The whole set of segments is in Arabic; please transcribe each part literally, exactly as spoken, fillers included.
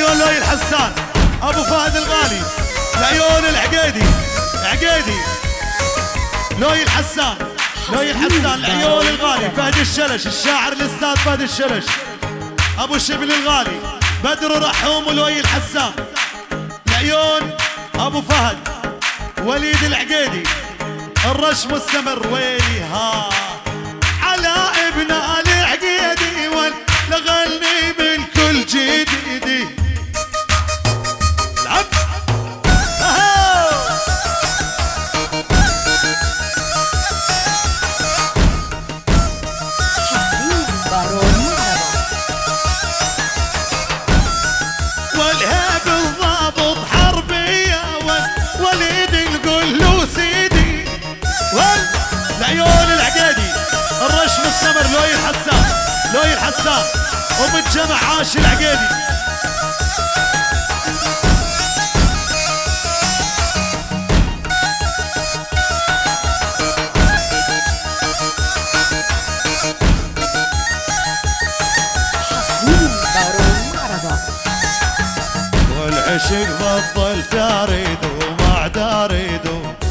العيون لؤي الحسان ابو فهد الغالي، العيون العقيدي عقيدي لؤي الحسان، لؤي الحسان العيون الغالي، فهد الشلش الشاعر الاستاذ فهد الشلش، ابو شبل الغالي، بدر رحوم ولؤي الحسان، العيون ابو فهد، وليد العقيدي، الرش مستمر ويلي ها على ابن العقيدي والغني من كل جديدي. العب والهاب الضابط حربيه وليد نقول له سيدي، والعيون العقيدي، الرش مستمر لؤي الحسان، لؤي الحسان ومتجمع عاش العقيدي. والعشق بطل تاريد وما داريد،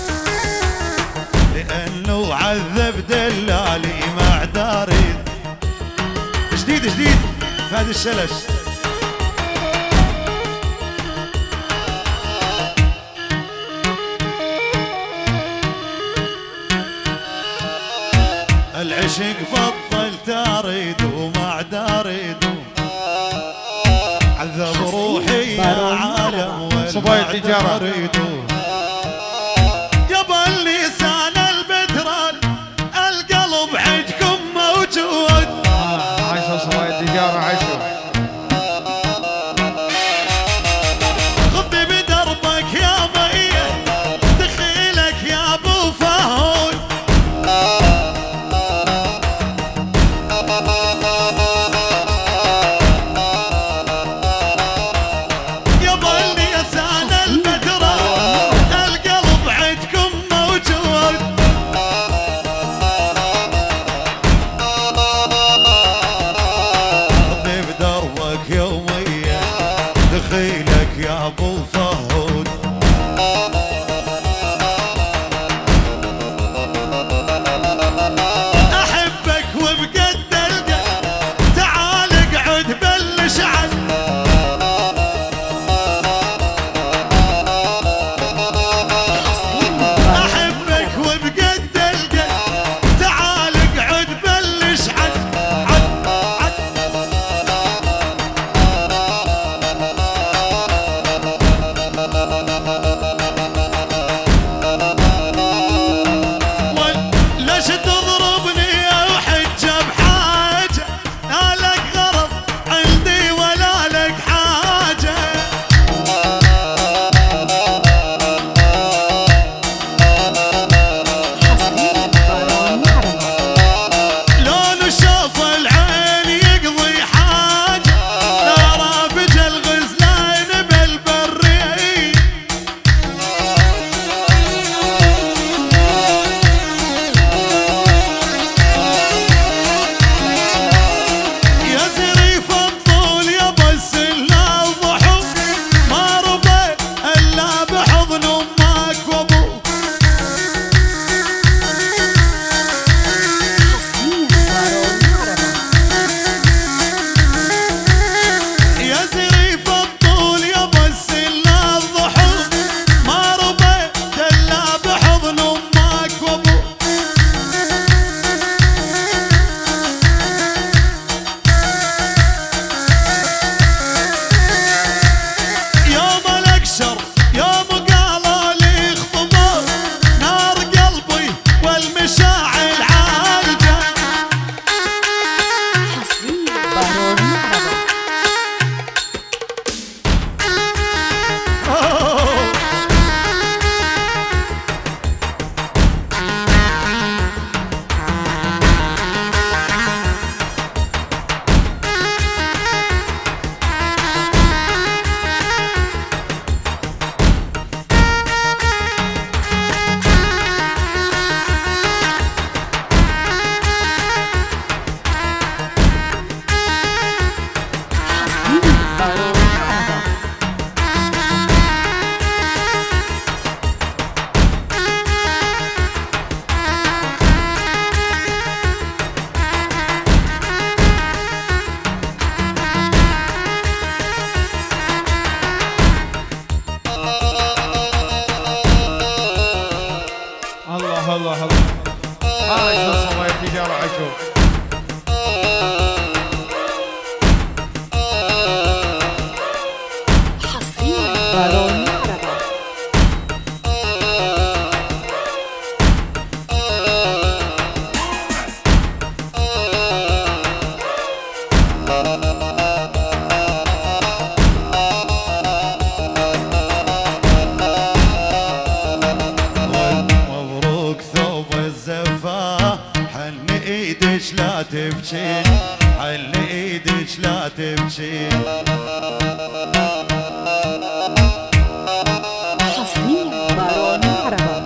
لانه عذب دلالي ما داريد. جديد جديد فهد الشلش، العشق بطل تاريد وما داريد، عذب روحي يا عالم والما اريد. يابا اللسان البترال القلب عندكم موجود، عايشة صبايا التجارة عايشة. خذي بدربك يا مية دخيلك يا ابو فهود، يابا اللسان البترال الله الله الله. عايش الصبايا التجارة عاشور. حصريا بارون عربة. مبروك ثوب الزفاف، حن ايدك لا تبكين، حن ايدك لا تبكين. حصريا بارون عربة.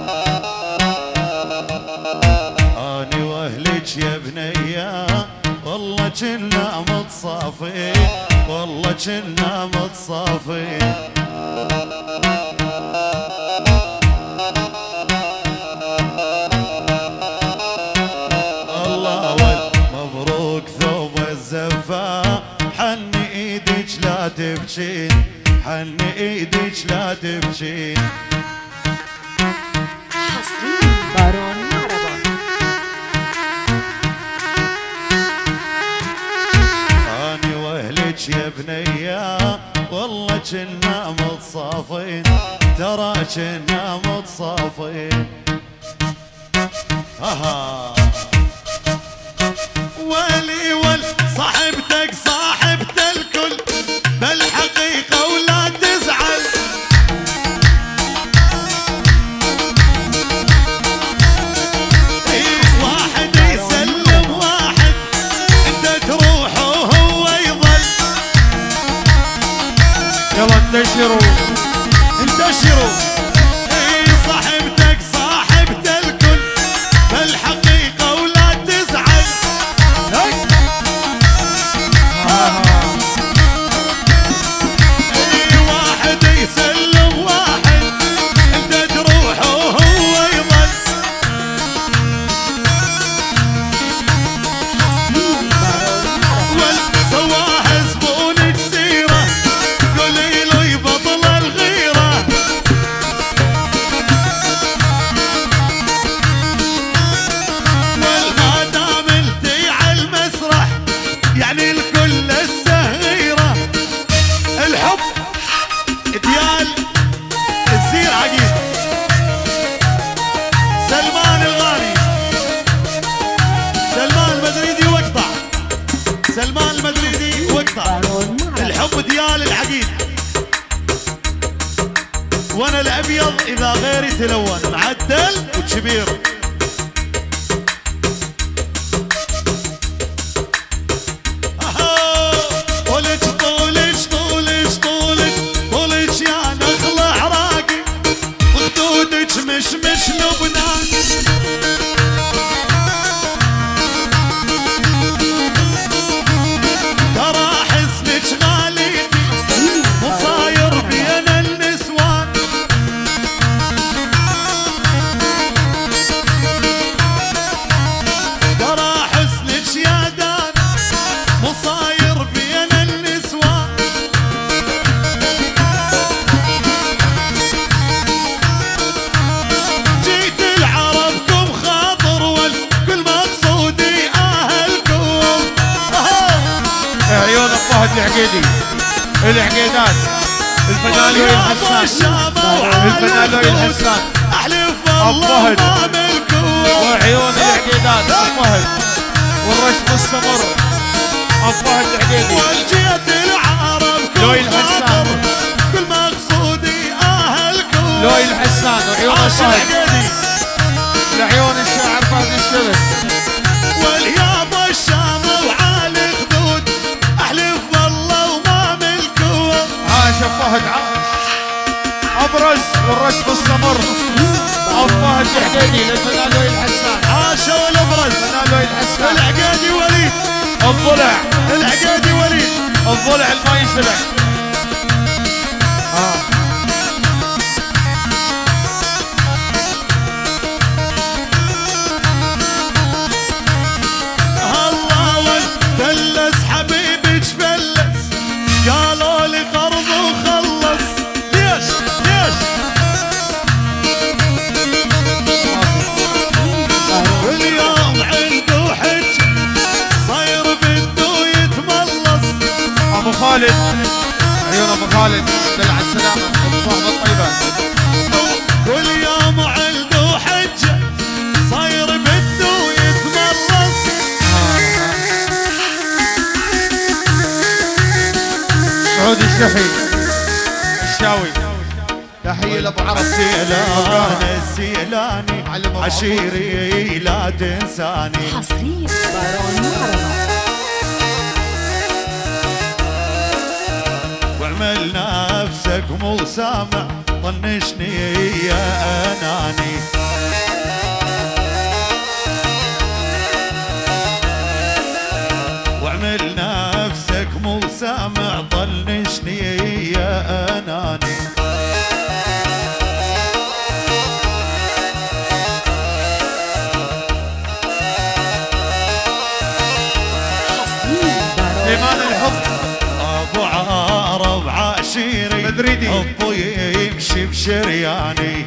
اني واهلك يا بنيه والله كنا متصافين، والله كنا متصافين. الله ول مبروك ثوب الزفاف، حن ايدك لا تبكين، حن ايدك لا تبكين. حصريا بارون عربة. اني واهلك يا بنيه والله كنا متصافين، ترى كنا متصافين. اها ولي ول صاحبتك صاحبت الكل بالحقيقه ولا تزعل. إيه واحد يسلم واحد، انت تروح وهو يظل. يلا انتشروا انتشروا. اي صاحبتك صاحبت الكل بالحقيقة ولا تزعل. اي واحد يسلم واحد، انت تروح وهو يظل. حصريا بارون عربة. والسواها زبون جزيرة، قولي له يبطل الغيرة. والما دام التي على المسرح يعني الكل السهيرة. الحب ديال الزير عقيد سلمان الغالي، سلمان المدريدي واقطع، سلمان المدريدي واقطع. بارون عربة. الحب ديال العقيد، وانا الابيض اذا غيري تلون، معدل وكبير. أها، طولج طولج طولج طولج طولج يا نخل عراقي، وخدودك مش مش لبنان. ترى حسنك غالي حصريا وصاير بين النسوان. ترى حسنك يا دان مصاير بين النسوان. جيت العربكم خاطر والكل مقصودي اهلكم. عيون الفهد العقيدي، العقيدات، الفنان لؤي الحسان، الفنان لؤي الحسان، احلف والله الفهد. ما ملكم. وعيون العقيدات الفهد والرشم السمر، الفهد العقيدي، والجيت العرب لؤي الحسان، كل مقصودي اهلكم. لؤي الحسان وعيون عاش الفهد العقيدي لعيون الشاعر فهد الشرف. واليابا الشام وعالي خدود، احلف والله وما ملكوا. عاش فهد عاش. ابرز والرشم السمر، الفهد العقيدي للفنان لؤي الحسان، عاشوا الابرز الفنان لؤي الحسان، العقيدي وليد، الضلع، العقيدي وليد. الضلع الما ينسلع. آه. الله والفلس حبيبك فلس، قالوا لي قرض وخلص. ليش ليش الشحي الشاوي. تحية لابو عرب السيلاني السيلاني علم أبو عشيري لا تنساني. حصريا بارون معربة. واعمل نفسك مو سامع طنشني يا اناني. واعمل نفسك مو سامع طنشني يا اناني. إيمان الحب ابو عرب عشيري مدريدي. حبه يمشي بشرياني.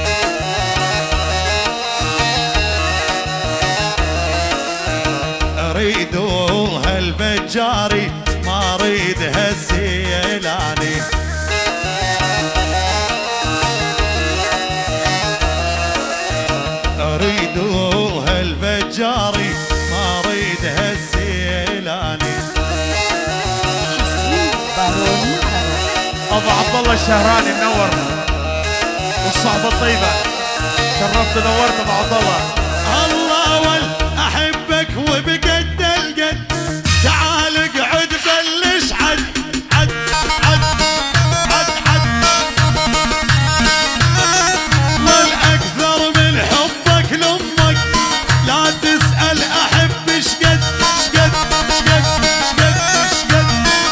اريدوها البجاري ما اريدها السيلاني. اريدوها البجاري ما اريدها السيلاني. بارون معربة. ابو عبد الله الشهراني منور والصحبة الطيبة. شرفت ونورت ابو عبد الله. الله ول احبك وبقد القد. تعال اقعد بلش عد عد عد عد عد. والاكثر من حبك لامك لا تسال احب شقد شقد شقد شقد شقد.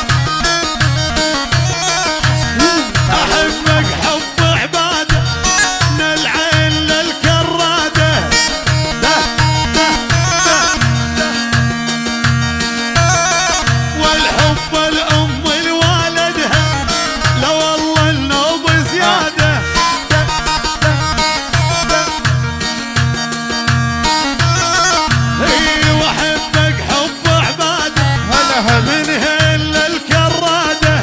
احبك حب عباده من العين للكراده. ده ده ده ده. والحب الام لوالدها لا والله النوب زياده. ده ده ده. اي واحبك حب عباده هلا هلا. من هين للكراده.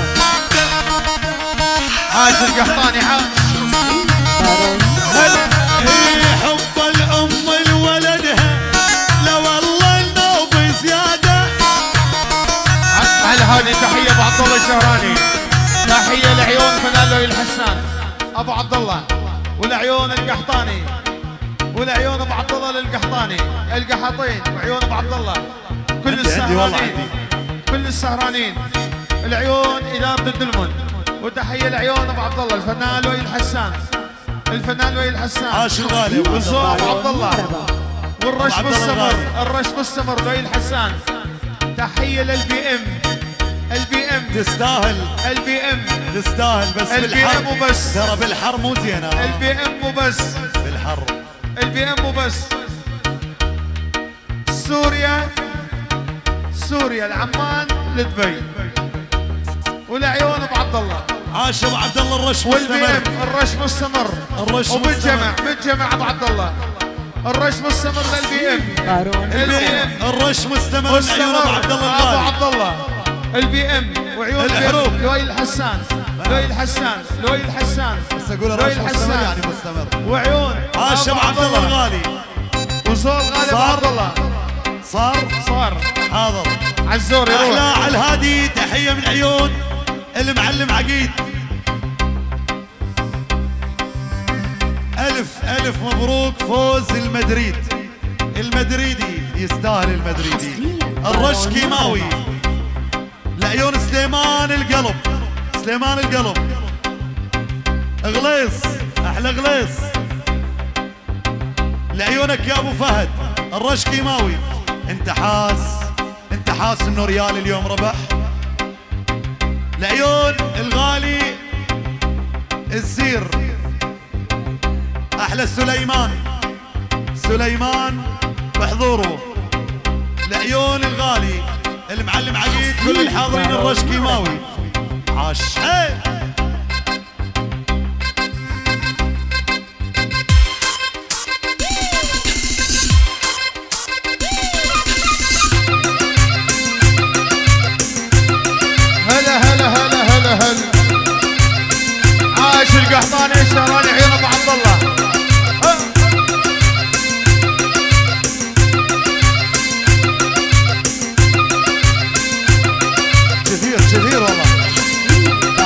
عايز القحطاني عايز. بارون هلا. هي حب الام لولدها لا والله النوب زياده. على هذه تحية ابو عبد الله الشهراني. تحية لعيون فنان لؤي الحسان ابو عبد الله، ولعيون القحطاني، ولعيون ابو عبد الله للقحطاني القحاطين، وعيون ابو عبد الله كل عندي- عندي والله السهرانين، كل السهرانين، العيون ادارة الدلمن. وتحية لعيون ابو عبد الله الفنان لؤي الحسان، الفنان لؤي الحسان، عاش الغالي أبو عبد والزوار ابو الله. عبد الله، معربة. والرش أبو عبد الله مستمر، الغالي. الرش مستمر لؤي الحسان. تحية للبي ام، البي ام، تستاهل البي ام، تستاهل بس البي ام بالحر وبس. ترى بالحر مو زينه. البي ام وبس، بالحر البي ام وبس. سوريا، سوريا العمان لدبي، والعيون ابو عبد الله، عاش ابو عبد الله الرش والبي ام مستمر. الرش مستمر، الرش وبالجمع مستمر. بالجمع ابو عبد الله الرش مستمر للبي ام، بارون البي ام الرش مستمر من عيون ابو عبد الله ابو الغالي. عبد الله، البي ام وعيون البي الحروب. ام لؤي الحسان، لؤي الحسان، لؤي الحسان، بس اقول لؤي الرش مستمر الحسان، يعني مستمر. وعيون عاش ابو عبد الله الغالي. وصول غالي ابو صار. عبد الله. صار صار حاضر. عزور احلى يروح. على الهادي تحيه من عيون المعلم عقيد. الف الف مبروك فوز المدريد. المدريدي يستاهل المدريدي. الرش كيماوي لعيون سليمان القلب. سليمان القلب غليص احلى غليص لعيونك يا ابو فهد. الرش كيماوي انت حاس انت حاس انه ريال اليوم ربح. لعيون الغالي الزير احلى سليمان. سليمان بحضوره. لعيون الغالي المعلم عقيد كل الحاضرين الرش كيماوي. عاش هي. هلا هلا هلا هلا هلا. عاش القحطاني الشهراني عيون ابو عبد الله. ها. كثير كثير والله.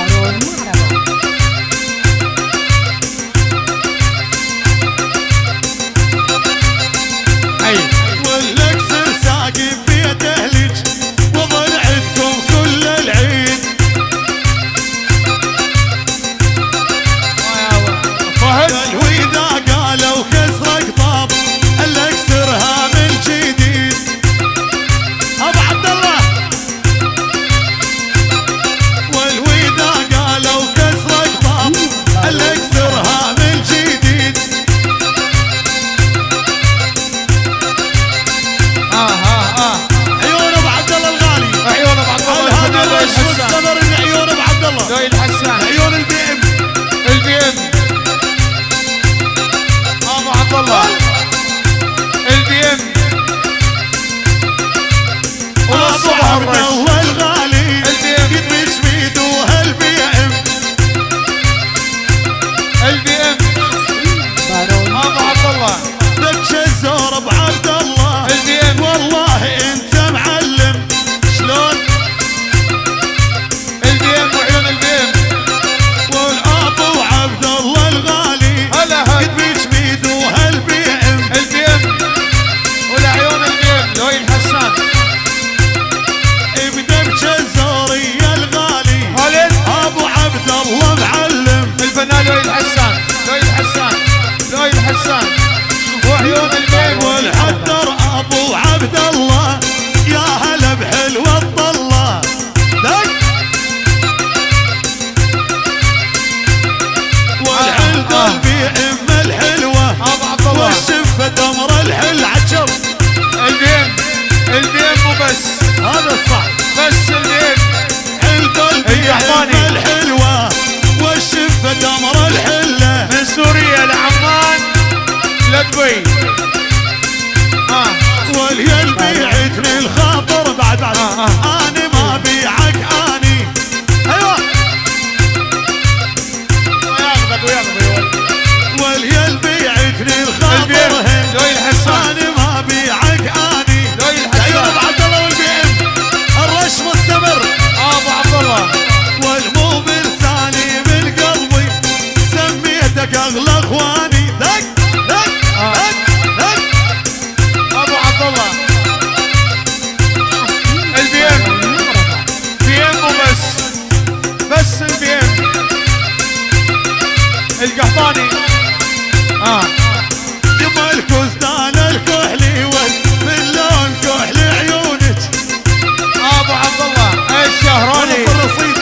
الحسان لؤي الحسان لؤي الحسان وعيون البيم والحدر ابو عبد الله يا هلا بحلوة الطلة دق والعلد البيم الحلوة ابو عبد الله والشفة تمر الحل عجب البيم البيم مو بس هذا الصح بس البيم علد البيم الحلوة والشفة تمر الحلة من سوريا لعمان لدبي اه واليل بيعتني الخاطر بعد بعد آه آه. اني ما بيعك اني ايوه وياخذك وياخذك واليل بيعتني الخاطر لؤي الحسان اني ما بيعك اني لؤي ايوه الحسان ابو عبد الله والبي ام الرش مستمر ابو عبد الله والمو بلساني من قلبي سميتك اغلى اخواني دق دق دق دق ابو عبد الله البي ام بي ام وبس بس البي ام القحطاني اه يما الكستان الكحلي واللون كحلي عيونك ابو عبد الله الشهراني الرصيد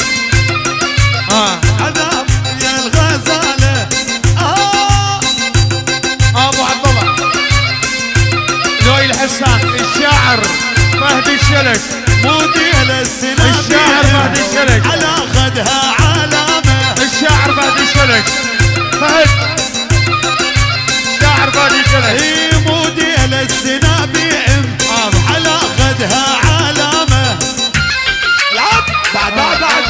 اه عذاب يا الغزاله آه. ابو عبد الله لؤي الحسان الشاعر فهد الشلش موديل السنة الشاعر فهد الشلش على خدها علامة الشاعر فهد الشلش فهد شاعر فهد الشلش هي موديل السنة بيم آه. على خدها علامة العب بعد بعد بعد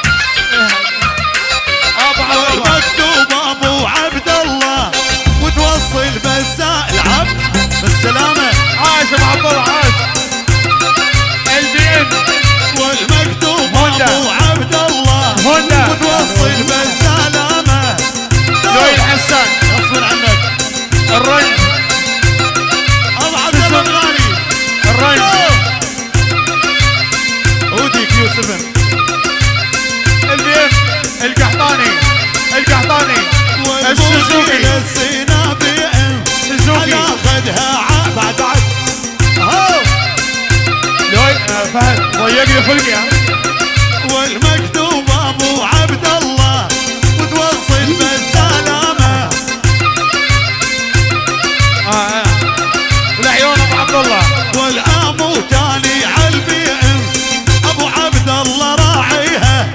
ابو عبد الله مكتوب ابو عبد الله وتوصل بس العب بالسلامة عاش ابو عبد الله عاش البي ام والمكتوب هوندا. ابو عبد الله هوندا. وتوصل بالسلامة لؤي الحسان غصب عنك الرنج ابو عبد الله الغالي الرنج اودي كيو سبعة البي ام القحطاني القحطاني السوزوكي السينا بي ام سوزوكي على خدها ع- بعد بعد اهو لؤي آه، فهد ضيق لي خلقي ها والمكتوب ابو عبد الله وتوصل بالسلامة اه اه والعيون ابو عبد الله والامو تالي عالبي ام ابو عبد الله راعيها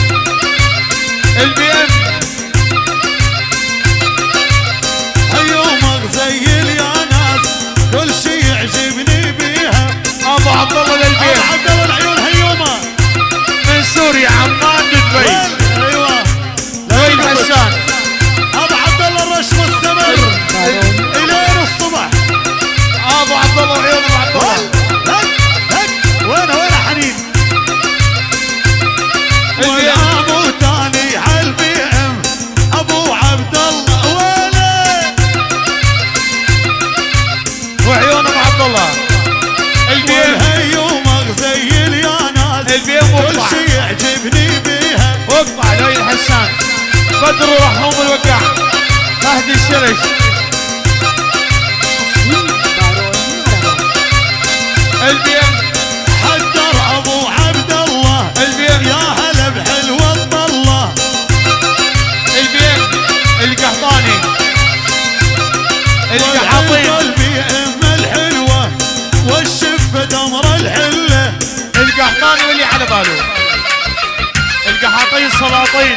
البي ام يومك زي الياناس كل شي يعجبني بيها ابو عبد الله للبي ابو ام عبد الله العيون هيومه من سوريا عمان دبي ايوه لؤي الحسان ابو عبد الله الرش مستمر بارون الين الصبح ابو عبد الله وعيون ابو عبد الله هك هك وين وين حنين البي ام والابو تاني عالبي ام ابو عبد الله ويلي وعيون ابو عبد الله البي ام والهيومك زي الياناس البي ام كل واقطع شي يعجبني بيها واقطع لؤي الحسان بدر ورحوم الوقاع فهد الشرش بارون معربة البي ام حدر ابو عبد الله البي ام يا هلا بحلوة الطلة البي ام القحطاني القحاطين والبي ام الحلوة والشفة تمر الحلة القحطاني واللي على باله القحاطين سلاطين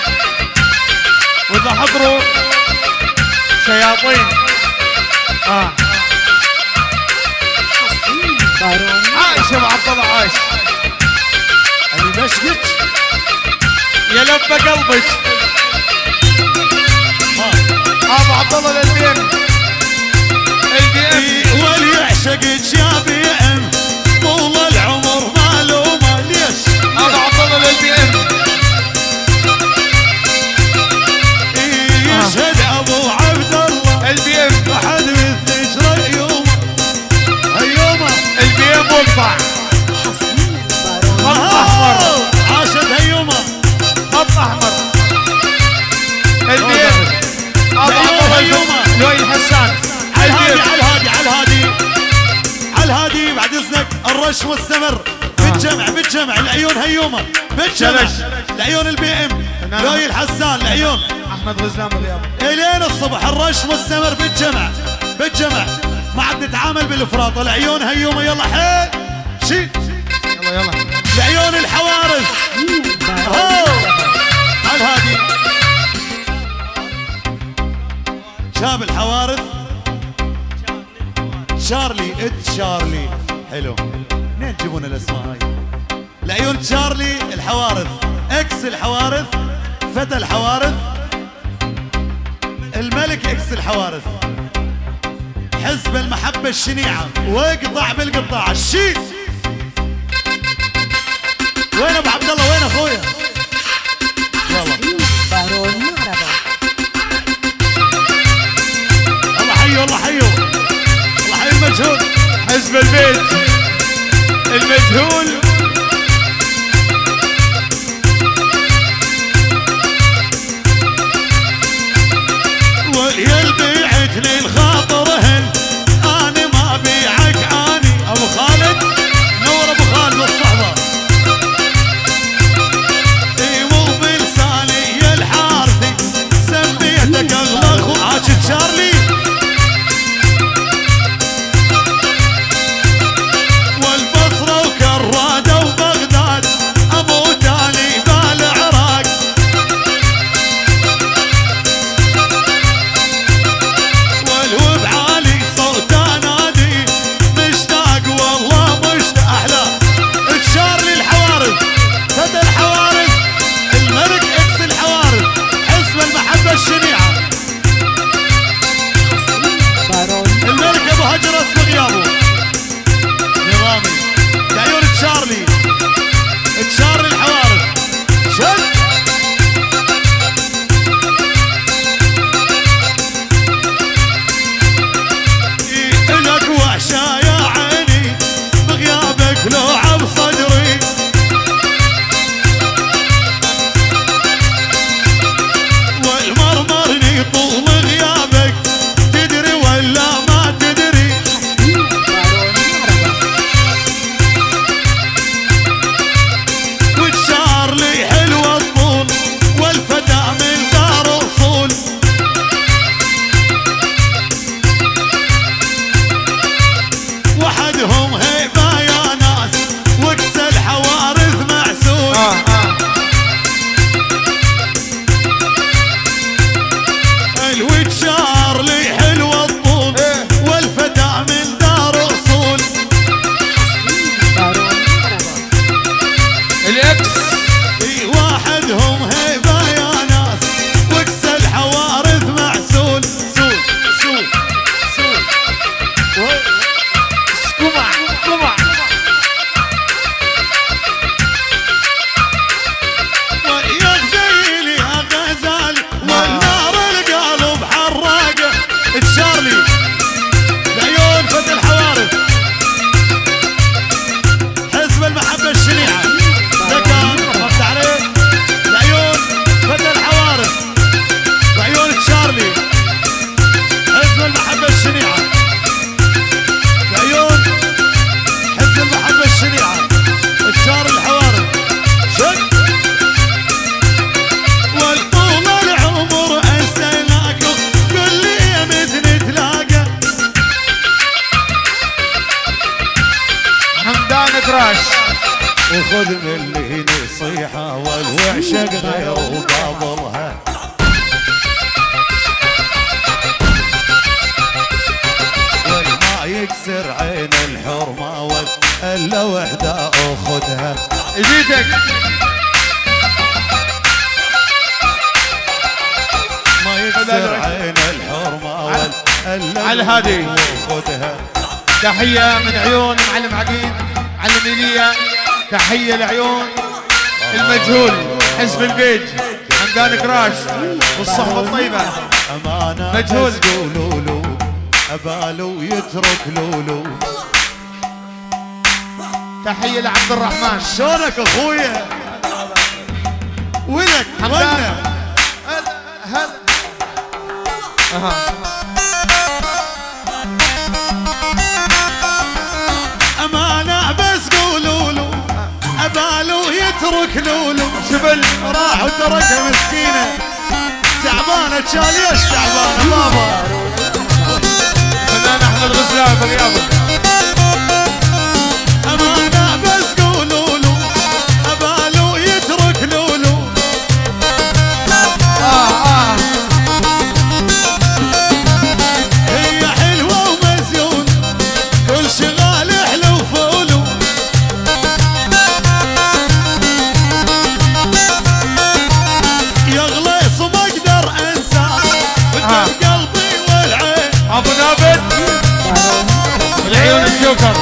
واذا حضروا شياطين اه بارون عايش يا ابو عبد الله عايش اللي مشقك يا لبى قلبك ابو عبد الله للبي ام البي ام واللي يعشقك يا بي ام طول العمر معلومة ليش ابو عبد الله للبي ام يشهد ابو عبد الله البي ام احد مثل ايوم ايومه البي ام واقطع بارون خط احمر عاشت ايومه خط احمر الرش مستمر بالجمع بالجمع العيون هيومه بالجمع العيون البي ام لؤي الحسان العيون احمد غزلان بالرياض الين الصبح الرش مستمر بالجمع بالجمع ما عاد نتعامل بالافراط العيون هيومه يلا حيل شيل يلا يلا العيون الحوارث هو على الهادي شاب الحوارث شارلي ات شارلي حلو منين تجيبون الاسماء هاي العيون شارلي الحوارث اكس الحوارث فتى الحوارث الملك اكس الحوارث حزب المحبة الشنيعة واقطع بالقطاع الشيت وين ابو عبد الله وين اخويا يلا بارون معربة الله حيو الله حيو الله حيو المجهول حزب البيت المجهول واليل بيعتني الخاطرهن انا ما بيعك اني ابو خالد نور ابو خالد الصحبه اي مو بلساني يا الحارثي سميتك اغلى اخو عاشت شارلي والبصره وكراده وبغداد ابو تالي بالعراق والوب عالي صوت انادي مشتاق والله مشتاق احلى الشارلي الحوارث فتى الحوارث الملك اكس الحوارث حزب المحبه الشنيعه بارون الملك ابو هجر اسمه غيابه نظامي العيون تشارلي تشارلي الحوارث شد إلك وحشة يا عيني بغيابك لوعة بصدري والمرمرني طول غيابك تدري ولا ما تدري بارون معربة وتشارلي حلوة الطول والفتى من دار اصول وحدهم هيبة يا ناس وكس الحوارث معسول اه اه الوتشارلي حلوة الطول إيه. والفتى من دار اصول بارون معربة الاكس في واحدهم هيبة يا ناس وكس الحوارث معسول سول سول سول و- قمع قمع ويا غزيل يا غزال والنار القلب حراقه تشارلي العيون فتى الحوارث حزب المحبه الشنيعه ذكر رفت عليه العيون فتى الحوارث وعيون تشارلي حزب المحبه الشنيعه العيون حزب المحبه الشنيعه تشارلي الحوارث شد والطول العمر استناكم كل يوم نتلاقى حمدان كراش وخذ من اللي نصيحة والوعشق غير قابلها والما يكسر عين الحرمة وإلا وحدة أخذها ايديتك ما يكسر عين الحرمة وإلا على الهادي. أخذها تحية من عيون معلم عقيد معلم ايليا تحية لعيون المجهول حزب البيج حمدان كراش والصحبة الطيبة أمانة مجهول. أسقو لولو أبالو يترك لولو تحية لعبد الرحمن شلونك اخويا ولك حمدان ونا هلا هلا اها أمانة يترك لولو شبل راح وتركها مسكينة تعبانة تشاليش تعبانة بابا. الفنان احمد غزلان بغيابك. امانة بس قولوا له ابالو يترك لولو. اه اه هي حلوة ومزيون كل شغال حلو فولو. يغلص ما اقدر انساه قدام قلبي والعين. ابو نابت العيون الجوكر.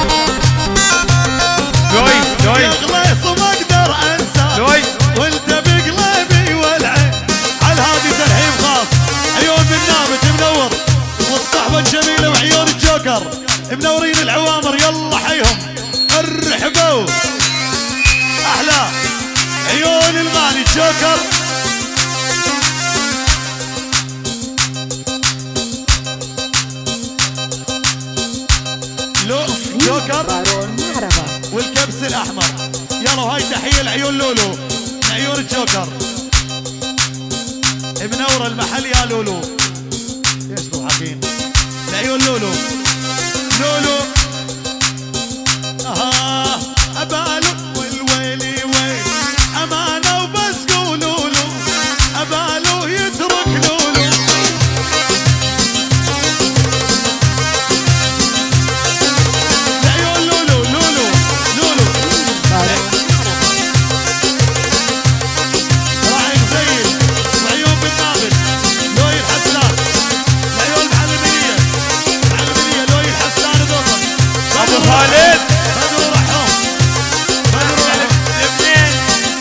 لوي لوي يغلص ما اقدر انساه لوي وانت بقلبي والعين. على هذه ترحيب خاص عيون بالنابت منور والصحبة الجميلة وعيون الجوكر منورين العوامر. يلا حيهم ارحبوا احلى عيون الماني الجوكر. لو جوكر بارون عربة. والكبس الاحمر. يلا وهاي تحيه لعيون لولو لعيون الجوكر منور المحل يا لولو. ايش تضحكين لعيون لولو لولو. آه ابالو والويلي ويل امانه وبس قولوا له ابالو يترك لولو. لعيون لولو لولو لولو بارون راعي زين وعيون بالنابت لوي الحسان. لعيون معلمية معلمية لوي الحسان ذوقا. ابو خالد بدر رحوم بدر رحوم. الاثنين.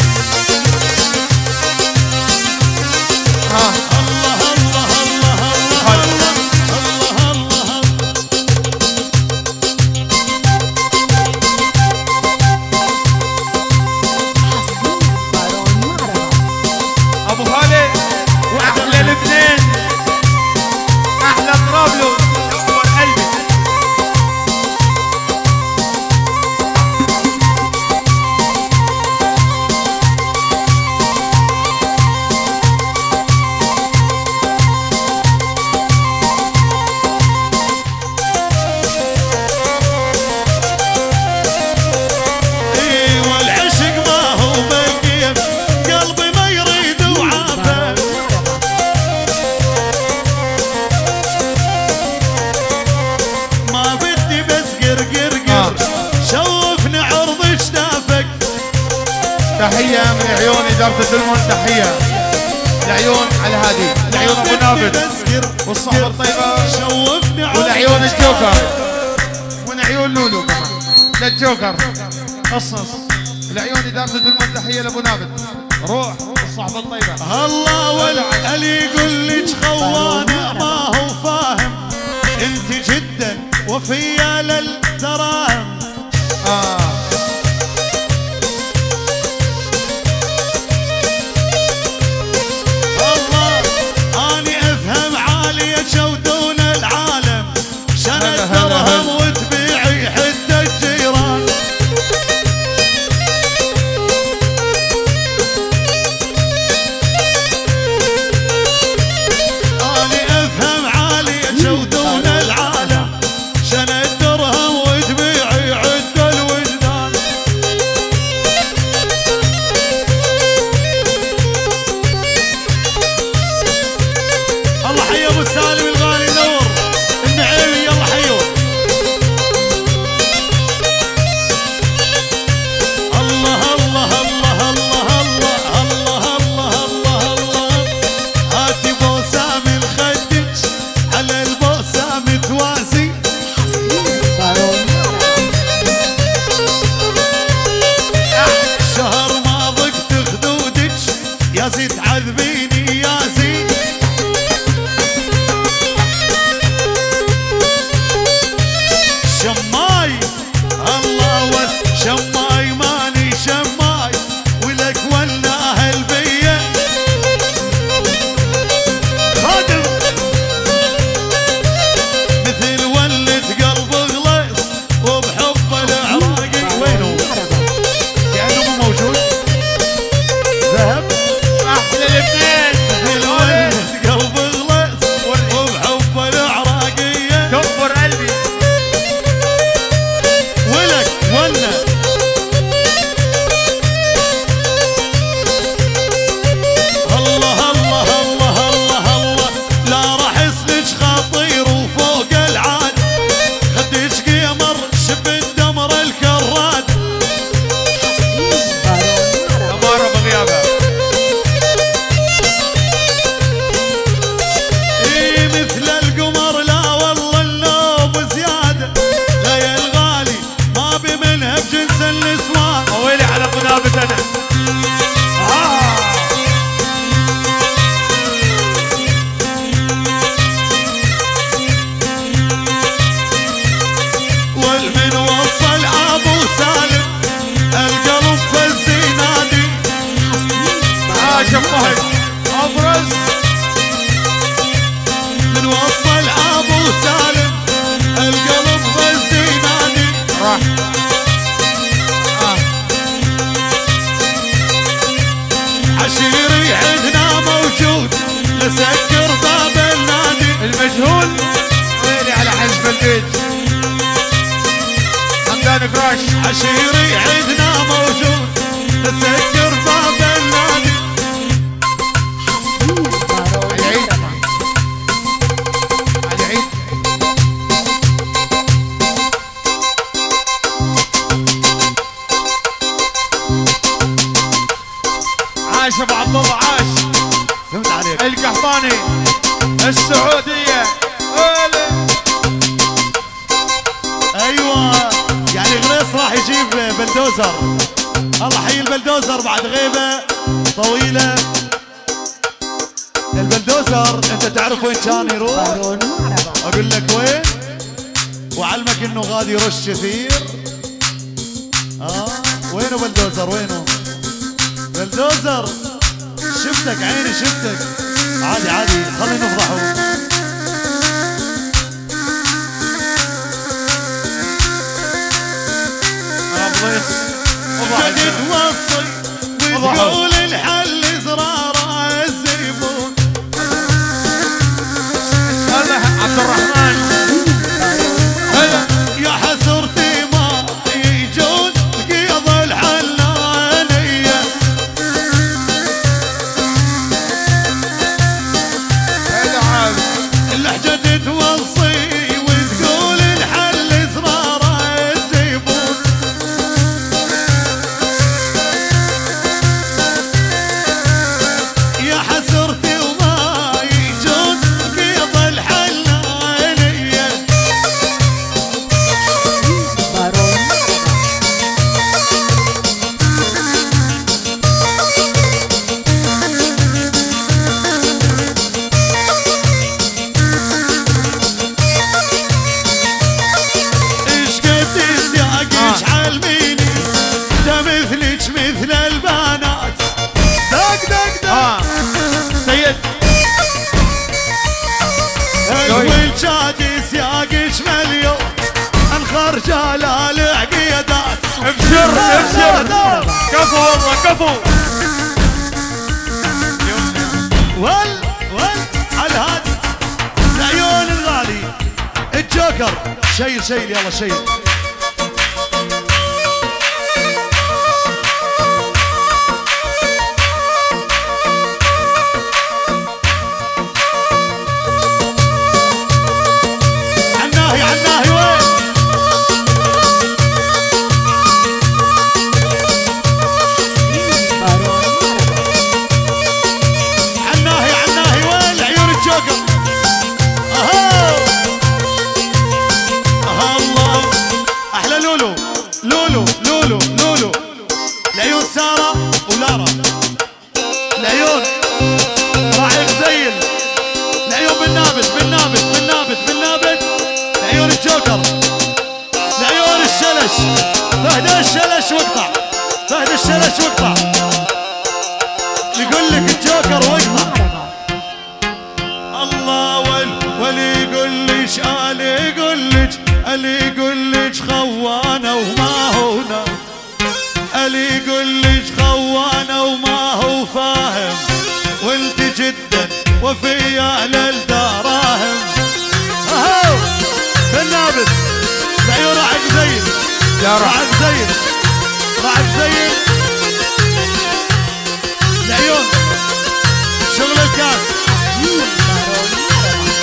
ها الله الله الله الله الله الله الله. بارون عربة. ابو خالد واحلى الاثنين. احلى طرابلس نور قلبي. اي والعشق ما هو بكيف قلبي ما يريد وعافه. ما بدي بس قرقر قر شوفني عرض اشتافك. تحية من عيون إدارة الدلمون. تحية لعيون على هادي لعيون ابو نابت والصحبة الطيبة شوفني عرض ولعيون الجوكر اشتافك. ومن عيون لولو كمان للجوكر. قصص لعيون إدارة الدلمون. تحية لابو نابت. روح والصحبة الطيبة. الله والعلي يقول لك خوانه ما هو فاهم انت جدا وفيه للدراهم. آه الله اني افهم عالية شودون العالم شنت هلا هلا درهم هلا. وتبيعي حتى الجيران. اني افهم عالية شودون العالم شنت درهم وتبيعي حتى الوجدان. الله حي ابو سالم الغالي نور النعيمي. يلا حيو الله الله الله الله الله الله الله الله الله. هاتي بوسه من خدك على البوسه متوازي. بارون عربة. شهر ما ضقت خدودك يا زيد عذبيني يا زيد. النسوان. ويلي على ابو نابت انا. آه. والمن وصل ابو سالم القلب فز ينادي. عاش فهد ابرز. من وصل ابو سالم القلب فز ينادي. راح. آه. عشيري عندنا موجود نسكر باب النادي. المجهول ويلي على حزب البيت حمدان كراش. عشيري عندنا موجود نسكر باب النادي. العيد العيد. عاش ابو عبد الله عاش. فهمت عليك. القحطاني السعودية. ويلي. ايوه يعني غريص راح يجيب بلدوزر. الله حي البلدوزر بعد غيبه طويله. البلدوزر انت تعرف وين كان يروح؟ بارون معربة. اقول لك وين؟ وعلمك انه غادي يرش كثير. اه وينه بلدوزر وينه؟ بلدوزر شفتك عيني شفتك. عادي عادي خلينا نفضحه. جدي توصي وتقول الحل زراره الزيبون. هذا عبد الرحمن. يا حسرتي ما يجون قيض الحنانية. هذا عاد. اللحجة توصي وتقول الحل زراره الزيبون. يا حسرتي وما يجون قيض الحنانية. بارون معربة. ايش قد سياقك علميني ده مثلك مثل البنات. دق دق دق اه سيد. والجادي سياقك مليون انخر جلال عقيدات. ابشر ابشر. كفو والله كفو. ول ول على الهادي العيون الغالي الجوكر. شيل شيل يلا شيل. عناهي عناهي وين؟ بارون معربة. عناهي عناهي وين عيون الجوكر؟ اهو اها الله احلى لولو لولو لولو لولو. العيون ساره ولارا. العيون راعي غزيل. العيون بالنابت بالنابت بالنابت بالنابت. العيون الجوكر. العيون الشلش. فهد الشلش واقطع. فهد الشلش واقطع. يقول لك الجوكر واقطع. الله ول ولي يقول ليش اللي يقول لك اللي يقول لك خوانه وما هونا. اللي يقول لك خوانه وما هو فاهم. وانت جدا وفيه للدراهم. اهو بالنابت. العيون راح زين. يا راح رب. زين. راح زين. العيون شغل الكاس. بارون معربة.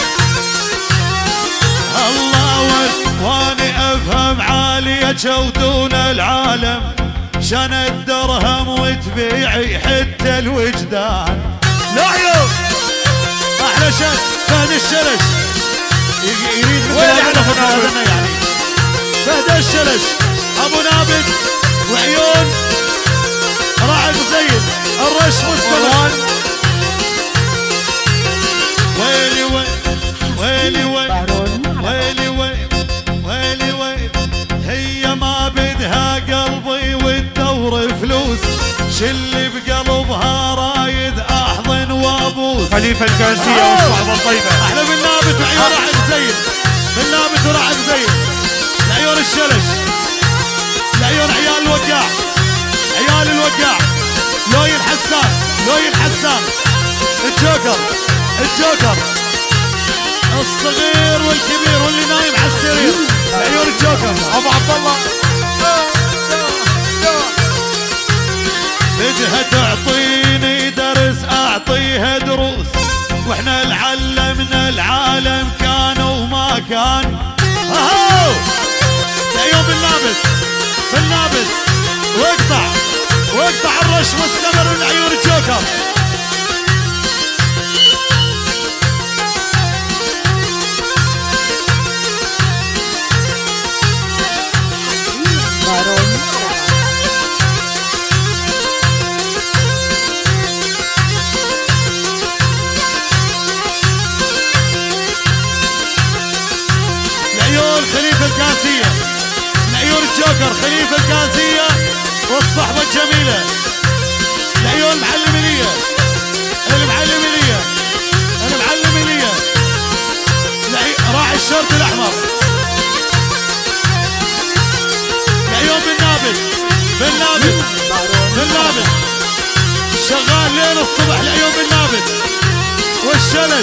الله ول- واني افهم عالية ودون العالم. شن الدرهم وتبيعي حتى الوجدان. لا عيون احلى شن فهد الشلش. ي- يريد وين على أبو نابت؟ يعني فهد الشلش ابو نابت وعيون راعي زين الرش مستمر. ويلي ويلي ويلي ويلي ويلي ويلي ويلي هي ما بدها قلبي والدور فلوس، شلي بقلبها رايد احضن وابوس. خليفه الكاسيه والصحبه الطيبه. احنا بالنابت وعيون راعي زين، بالنابت وراعي زين، العيون الشلش، العيون عيال الوقاع، عيال الوقاع، لوي الحسان، لوي الحسان، الجوكر، الجوكر، الصغير والكبير واللي نايم على السرير، عيون الجوكر، ابو عبد الله. بدها تعطيني درس اعطيها دروس، واحنا العلمنا العالم كان وما كان. اهو العيون بالنابت، بالنابت، واقطع واقطع الرش مستمر من عيون الجوكر. خليفة الكاسية، العيون الجوكر، خليفة الكاسية والصحبة الجميلة، العيون المعلمينية، المعلمينية، المعلمينية، راعي الشرط الأحمر، العيون بالنابت، بالنابت، بالنابت، شغال لين الصبح العيون بالنابت، والشلش،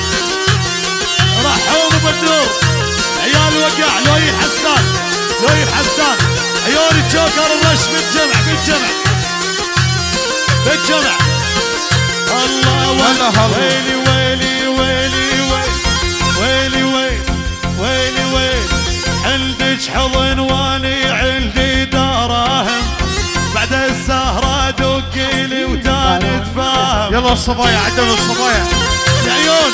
رحوم وبدور، عيال وقع، لوي الحسان، لوي الحسان، عيون الجوكر الرش بالجمع بالجمع بالجمع. الله ويلي ويلي ويلي ويلي ويلي ويلي ويلي عندك حضن واني عندي دراهم، بعد السهرة دقيلي وتاني تفاهم. يلا الصبايا عدلوا الصبايا. العيون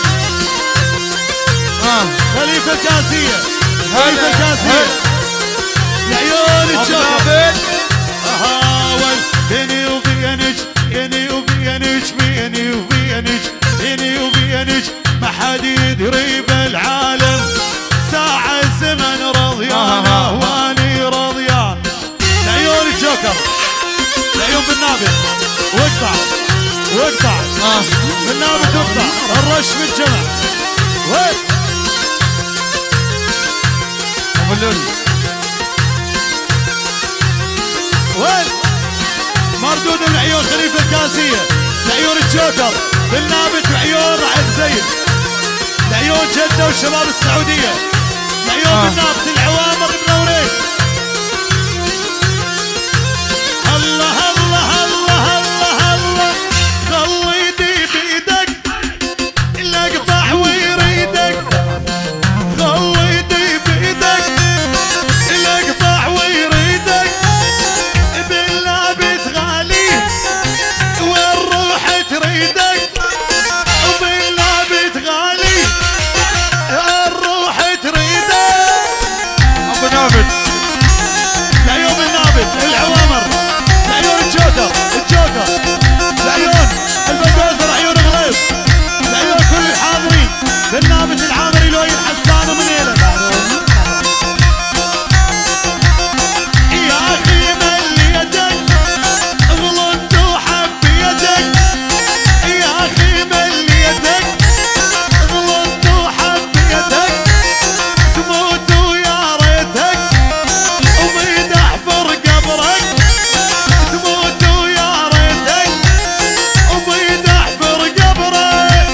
خليفة الكاسية، خليفة الكاسية، العيون الجوكر. اهاول بيني وبينك، بيني وبينك، بيني وبينك، بيني وبينك ما حد يدري بالعالم، ساعة زمن رضيانة واني رضيان. العيون الجوكر، العيون بالنابت، واقطع واقطع بالنابت واقطع الرش بالجمع. وين وين وين مردود من عيون خليفة الكاسية، العيون الجوكر بالنابت وعيون راعي زين، العيون جدة والشباب السعودية، العيون آه. بالنابت العوامر المنورين. الله الله الله الله الله خلي يدي بيدك الاقطع ويريدك، خلي يدي بيدك الاقطع ويريدك، بالنابت غالي والروح تريدك، وبالنابت غالي الروح تريدك. ابو نابت، العيون النابت، العوامر، العيون الجوكر، الجوكر، العيون البلدوزر، عيون غليظ، العيون كل الحاضرين بالنابت العامري لوي الحسان ومنيله. يا اخي مل يدك غلطت وحبيتك، يا اخي مل يدك غلطت وحبيتك، تموت ويا ريتك وبيد احفر قبرك، تموت ويا ريتك وبيد احفر قبرك.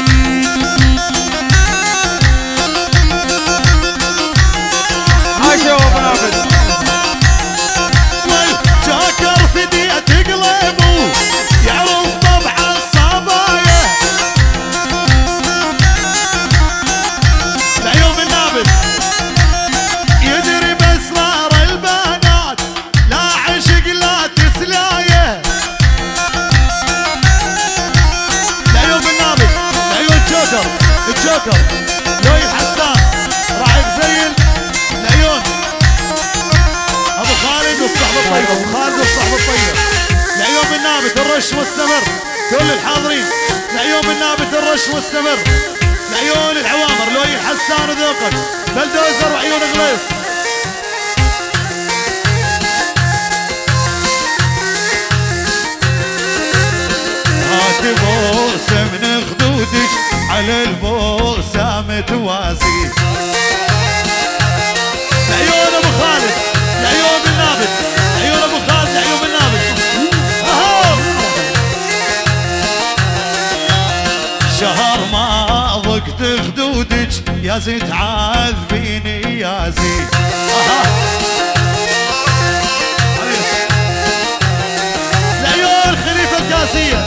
عاشوا ابو نابت. والجوكر في دية تقلبه يعرف طبع الصبايا، العيون بالنابت يدري باسرار البنات، لا عشق لا تسلايه، العيون بالنابت، العيون الجوكر، الجوكر لوي الحسان راعي زين، العيون ابو خالد والصحبه الطيبه. الرش مستمر، كل الحاضرين لعيون بالنابت الرش مستمر، لعيون العوامر لؤي حسان وذوقك بلدوزر وعيون غليص. هات بوسه من خدودك على البوسه متوازي، لعيون ابو خالد لعيون بالنابت، لعيون ابو خالد لعيون بالنابت. اهو شهر ما ضقت خدودك يا زي تعذبيني يا زي. اها لعيون خليفه الكاسيه،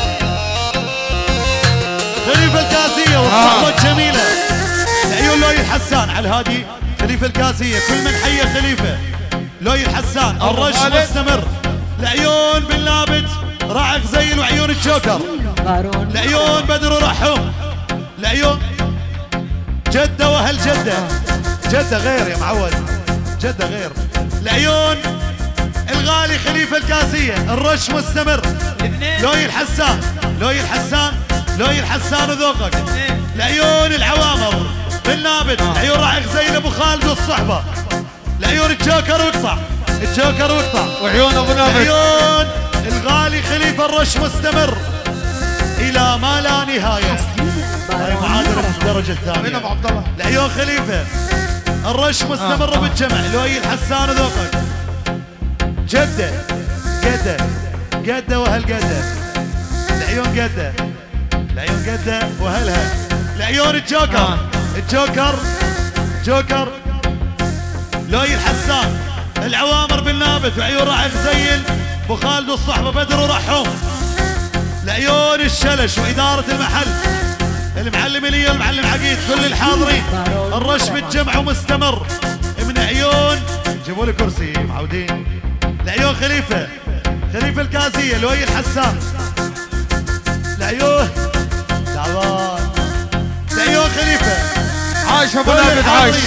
خليفه الكاسيه والصحبه الجميله، لعيون لؤي الحسان على الهادي خليفه الكاسيه، كل من حي خليفه لؤي الحسان الرش مستمر، لعيون بالنابت راعي غزيل وعيون الجوكر، لعيون بدر ورحوم، لعيون جده واهل جده، جده غير يا معود، جده غير، لعيون الغالي خليفه الكاسيه الرش مستمر، لؤي الحسان لؤي الحسان لؤي الحسان وذوقك، لعيون العوامر بالنابت، لعيون راعي غزيل ابو خالد والصحبه، لعيون الجوكر واقطع الجوكر واقطع، وعيون ابو نابت، لعيون الغالي خليفه الرش مستمر الى ما لا نهايه. هاي معادله الدرجه الثانيه من ابو عبد الله، لعيون خليفه الرش مستمر آه. بالجمع لؤي الحسان وذوقك، جده قده قده واهل قده، لعيون قده لعيون قده واهلها، لعيون الجوكر آه. الجوكر جوكر لؤي الحسان، العوامر بالنابت وعيون راعي غزيل ابو خالد والصحبه بدر ورحوم، لعيون الشلش واداره المحل المعلم الي والمعلم عقيد كل الحاضرين، الرش بالجمع ومستمر من عيون جيبوا لي كرسي معودين، لعيون خليفه خليفه الكاسيه لؤي الحسان، لعيون تعبان لعيون خليفه عاش ابو نابت عاش.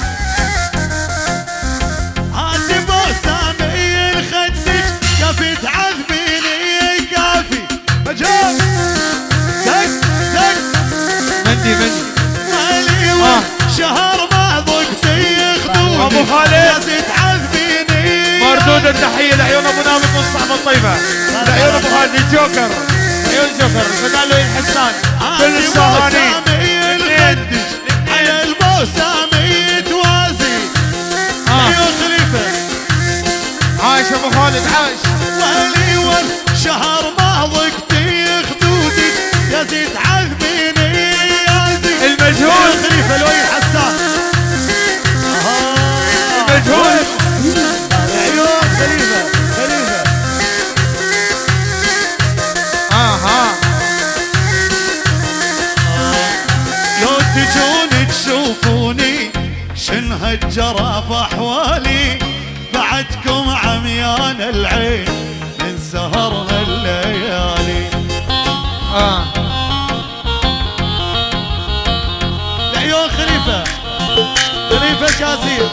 هاتي بوسامي الخدش كافي تعذبيني كافي مجال دق دق مندي مندي مالي آه. شهر ما ضقتي خدودي ابو خالد يا زي تعذبيني مردود التحيه لعيون ابو نابت والصحبه الطيبه، لعيون ابو خالد الجوكر عيون جوكر فدان لؤي الحسان كل السهرانين على البوسامي توازي لعيون خليفه عاش ابو خالد عاش. ولي والشهر ما ضقتي خدودي يا زي تعذبيني يا زي المجهول خليفه لؤي الحسان المجهول عيون خليفه خليفه اها لو تجون تشوفوني شن هالجرى باحوالي بعدكم عميان العين من سهرنا الليالي. اه لعيون خليفه خليفه الكاسيه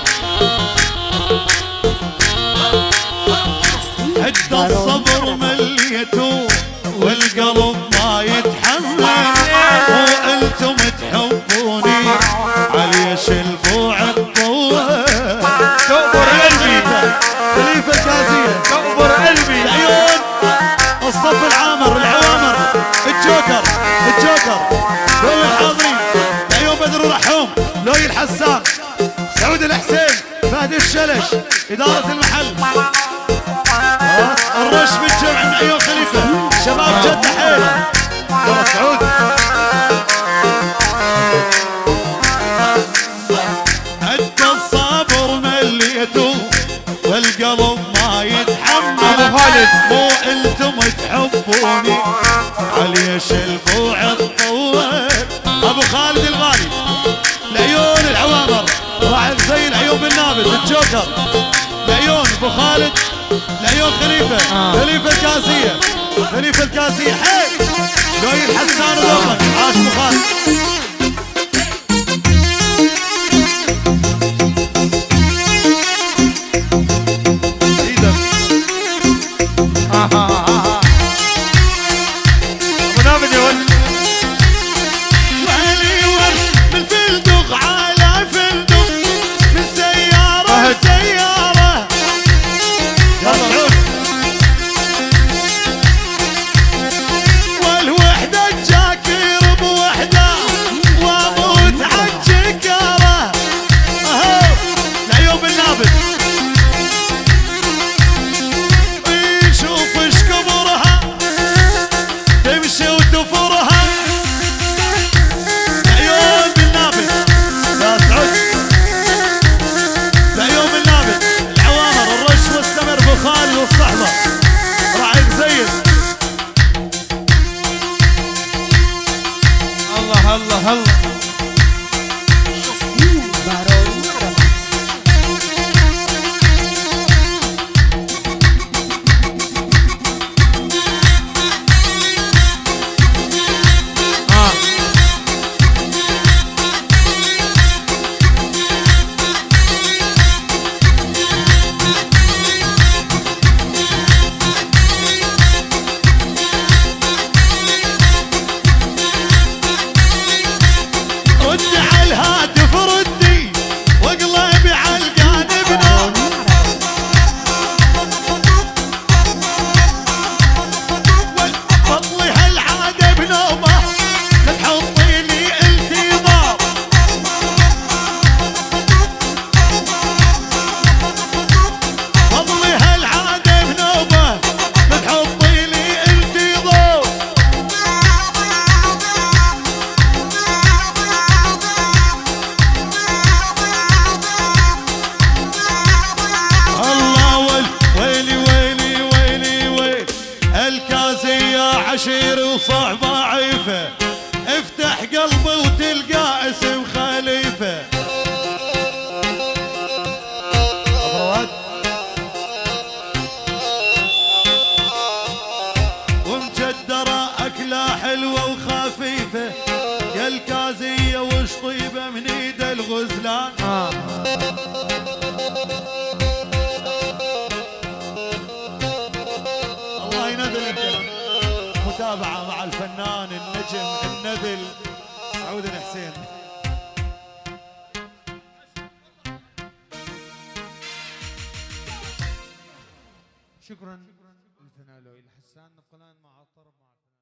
حد الصبر مليته والقلب ما يتحمل وانتم تحبوني عليش البوعد طول تؤبر قلبي خليفه الكاسيه تؤبر قلبي، العيون الصف العامر العوامر الجوكر الجوكر كل الحاضرين، العيون بدر ورحوم لؤي الحسان سعود الحسين فهد الشلش اداره المحل، الرش بالجمع من عيون خليفه شباب جده حيل يلا سعود. عد الصبر مليته والقلب ما يتحمل ابو خالد مو انتم تحبوني عليش البوعد طول، ابو خالد الغالي لعيون العوامر راعي زي العيون بالنابت الجوكر، لعيون ابو خالد لعيون خليفه آه. خليفه الكاسيه خليفه الكاسيه حي لؤي الحسان وذوقك عاش ابو خالد. الطيبة من ايد الغزلان. آه. الله ينذل. متابعة مع الفنان النجم النذل سعود الحسين. شكرا للفنان لؤي الحسان. نبقى الآن مع الطرب مع الفنان